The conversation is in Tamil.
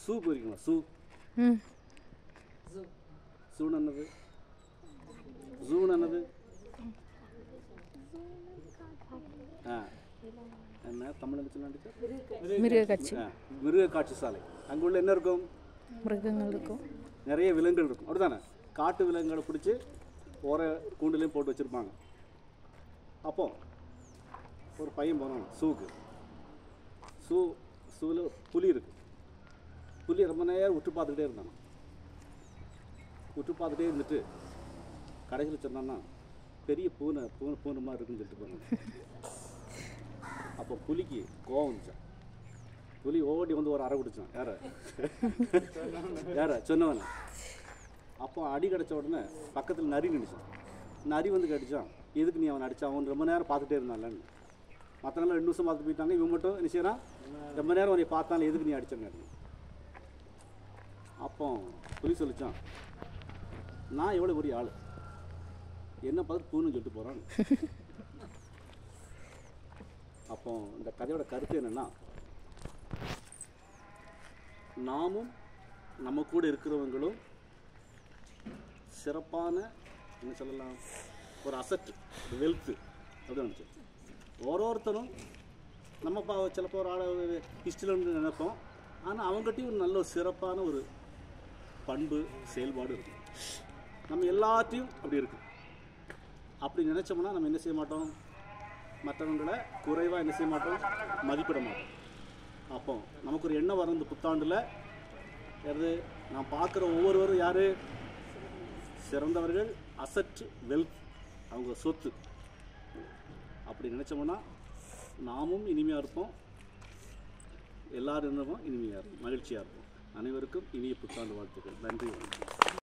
சூ போயிருக்கீங்களா? சூ சூன்னு என்னது? ஜூன்னு என்னது? என்ன தமிழ் மிருக காட்சி சாலை. அங்கே உள்ள என்ன இருக்கும்? மிருகங்கள் இருக்கும், நிறைய விலங்குகள் இருக்கும். அப்படிதானே? காட்டு விலங்குகளை பிடிச்சி ஓர கூண்டுலையும் போட்டு வச்சுருப்பாங்க. அப்போ ஒரு பையன் போனான் சூக்கு. சூவில் புலி இருக்கு. புலி ரொம்ப நேரம் உற்று பார்த்துக்கிட்டே இருந்தான். உற்று பார்த்துட்டே இருந்துட்டு கடைசியில் சொன்னான்னா பெரிய பூனை மாதிரி இருக்குன்னு சொல்லிட்டு போனாங்க. அப்போ புலிக்கு கோவம் வந்துச்சான். புலி ஓடி வந்து ஒரு அறை குடிச்சான். யார சொன்னவன. அப்போ அடி கிடச்ச உடனே பக்கத்தில் நரி நினைச்சான். நரி வந்து கடிச்சான். எதுக்கு நீ அவன் அடித்தான்? அவன் ரொம்ப நேரம் பார்த்துட்டே இருந்தான்லன்னு. மற்ற நாள் 2 நிமிஷம் பார்த்து போயிட்டாங்க. இவன் மட்டும் என்ன செய்யறான்? ரொம்ப நேரம் அவனை பார்த்தாலும் எதுக்கு நீ அடிச்சேன்னு. அப்போ புலி சொல்லிச்சான், நான் எவ்வளோ பெரிய ஆள், என்ன பார்த்து பூன்னு சொல்லிட்டு போகிறான். அப்போ இந்த கதையோட கருத்து என்னென்னா, நாமும் நம்ம கூட இருக்கிறவங்களும் சிறப்பான என்ன சொல்லலாம், ஒரு அசட், ஒரு வெல்த்து அப்படின்னு நினச்சோம். ஒருத்தரும் நம்ம சிலப்போ ஒரு ஆளை ஹிஸ்டரியில் நினைப்போம். ஆனால் அவங்ககிட்டையும் ஒரு நல்ல ஒரு சிறப்பான ஒரு பண்பு செயல்பாடு இருக்கும். நம்ம எல்லாத்தையும் அப்படி இருக்கு. அப்படி நினச்சோம்னா நம்ம என்ன செய்ய மாட்டோம்? மற்றவங்களை குறைவாக என்ன செய்ய மாட்டோம்? மதிப்பிட மாட்டோம். அப்போ நமக்கு ஒரு எண்ணம் வரும் இந்த புத்தாண்டில். யாரு? நான் பார்க்குற ஒவ்வொருவரும் யார்? சிறந்தவர்கள், அசட், வெல்த், அவங்க சொத்து. அப்படி நினச்சோம்னா நாமும் இனிமையாக இருப்போம், எல்லாரும் இனிமையாக இருப்போம், மகிழ்ச்சியாக இருப்போம். அனைவருக்கும் இனிய புத்தாண்டு வாழ்த்துக்கள். நன்றி.